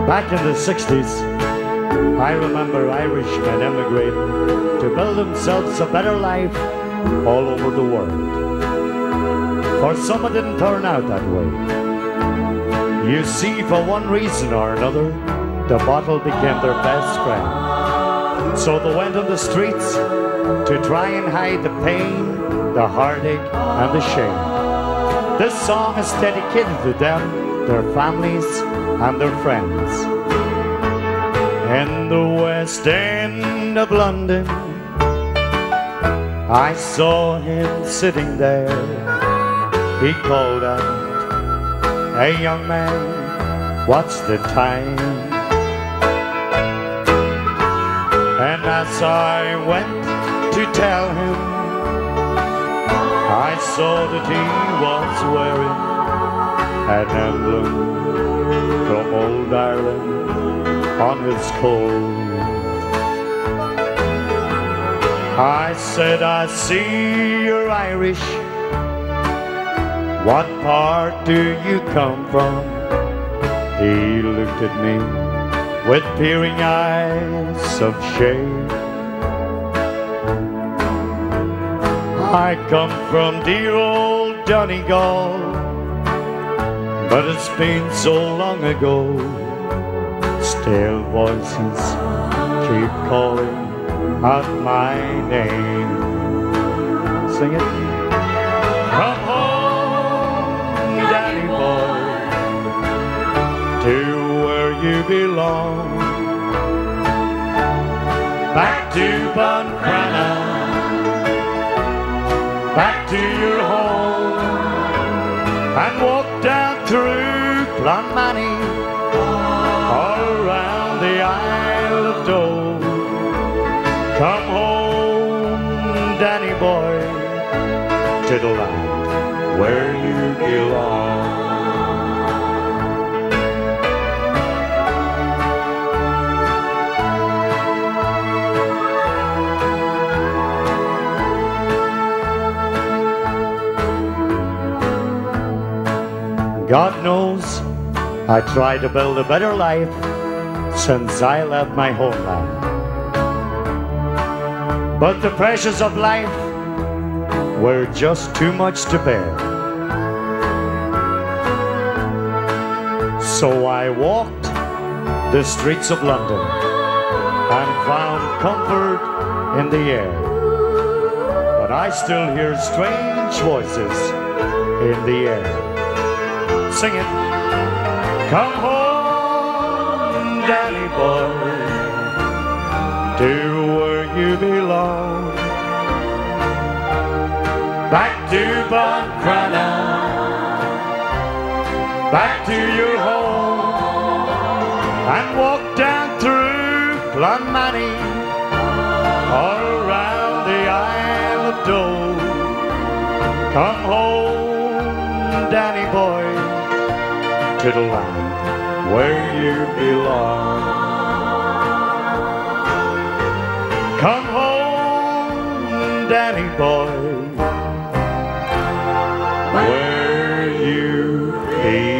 Back in the 60s, I remember Irishmen emigrating to build themselves a better life all over the world. For some, it didn't turn out that way. You see, for one reason or another, the bottle became their best friend. So they went on the streets to try and hide the pain, the heartache, and the shame. This song is dedicated to them, their families, and their friends. In the West End of London, I saw him sitting there. He called out, "Hey young man, what's the time?" And as I went to tell him, I saw that he was wearing an emblem from old Ireland on his coat. I said, "I see you're Irish. What part do you come from?" He looked at me with peering eyes of shame. "I come from dear old Donegal, but it's been so long ago. Still voices keep calling out my name." Sing it. Come home, Danny boy, to where you belong. Back to Buncrana, back to your home, and walk down through Clonmany, all around the Isle of Doe. Come home, Danny boy, to the land where you belong. God knows I tried to build a better life since I left my homeland. But the pressures of life were just too much to bear. So I walked the streets of London and found comfort in the air. But I still hear strange voices in the air. Sing it. Come home, Danny boy, to where you belong. Back to Buncrana, back to your home, and walk down through Clonmany, all around the Isle of Doe. Come home, Danny boy, to the land where you belong. Come home, Danny boy, where you belong.